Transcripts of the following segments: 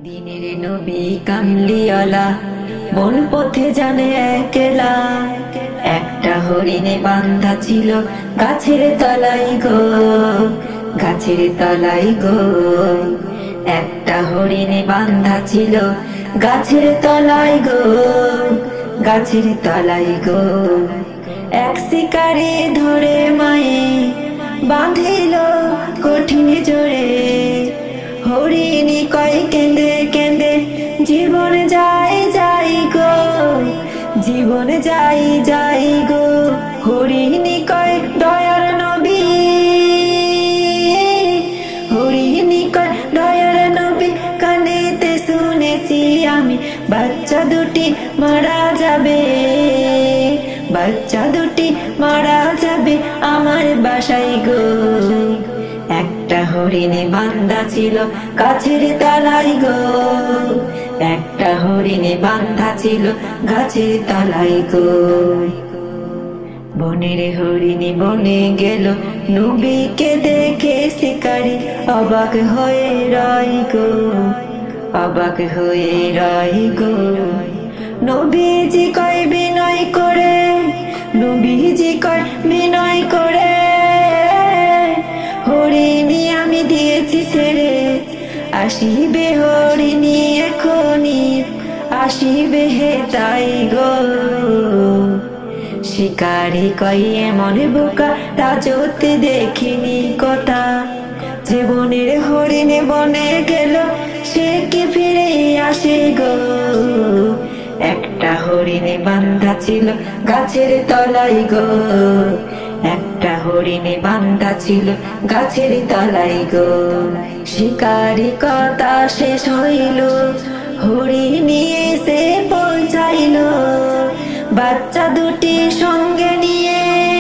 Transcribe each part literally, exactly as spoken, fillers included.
দিনের নবী কামলিওয়ালা বন পথে জানে একলা, একটা হরিণে বান্ধা ছিল গাছের তলায় গো, গাছের তলায় গো। একটা হরিণে বান্ধা ছিল গাছের তলায় গো, গাছের তলায় গো। এক শিকারে ধরে মায়ে বাঁধিল কঠিন জোরে, হরিণী কয় কেঁদে কেঁদে জীবন যাই যাই গো, জীবন যাই যাই গো। হরিণী কয় দয়ার নবী, হরিণী কয় দয়ার নবী, কানেতে শুনেছি আমি বাচ্চা দুটি মারা যাবে, বাচ্চা দুটি মারা যাবে আমার বাসায় গো। একটা হরিণে বান্ধা ছিল গাছের তলায় গো, একটা হরিণে বান্ধা ছিল গাছের তলায় গো। বনের হরিণী বনে গেল, নবীকে দেখে শিকারী অবাক হয়ে রয় গো, অবাক হয়ে রয় গো। নবীজি কয় বিনয় করে, নবীজি কয় বিনয় করে, হরিণী আমি দিয়েছি ছেড়ে, আসিবে হরিণী এখনই, আসিবে হে তাই গো। শিকারি কয় এমন বোকা রাজতে দেখিনি কথা, যে বনের হরিণে বনে গেল সে কি ফিরে আসে গো। একটা হরিণে বান্ধা ছিল গাছের তলায় গো, একটা হরিণে বান্ধা ছিল গাছের তলায় গো। শিকারি কথা শেষ হইল, হরিণী এসে পৌঁছাইল বাচ্চা দুটি সঙ্গে নিয়ে,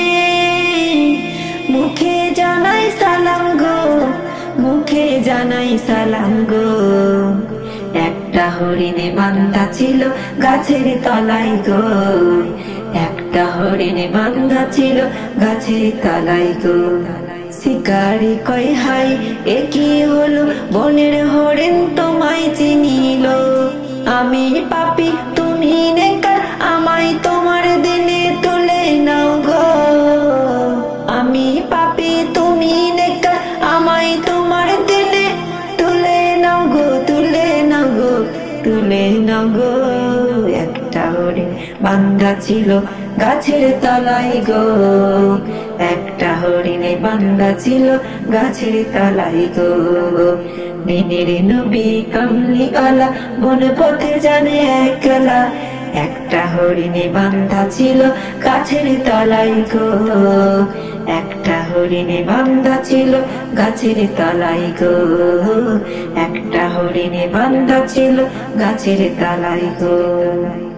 মুখে জানাই সালাম গো, মুখে জানাই সালাম গো। একটা হরিণে বান্ধা ছিল গাছের তলায় গো, একটা হরিণে বান্ধা ছিল গাছের তলায় গো। শিকারি কয় হাই এ কি হলো, বনের হরিণ তোমায় চিনিল, আমি পাপী তুমি নেকার, আমায় তোমার দিনে তুলে নাও গো। আমি পাপী তুমি নেকার, আমায় তোমার দিনে তুলে নাও গো, তুলে নাও গো, তুলে নাও গো। একটা হরিণ বান্ধা ছিল গাছের তলায় গো, একটা হরিণে বান্ধা ছিল গাছের তলায় গো। দিনের নবী কামলিওয়ালা বন পথে জানে একলা, একটা হরিণে বান্ধা ছিল গাছের তলায় গো, একটা হরিণে বান্ধা ছিল গাছের তলায় গো, একটা হরিণে বান্ধা ছিল গাছের তলায় গো।